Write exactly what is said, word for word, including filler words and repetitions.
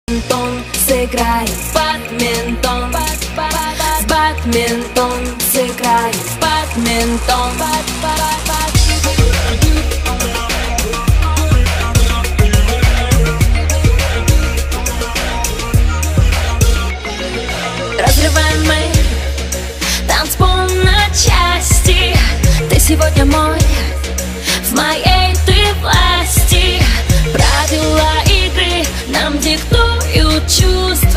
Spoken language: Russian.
Бадминтон, сыграем в бадминтон. Бадминтон, сыграем в бадминтон. Разрываем мы танцпол на части. Ты сегодня мой, в моей ты власти. Правила игры нам диктуют чувства.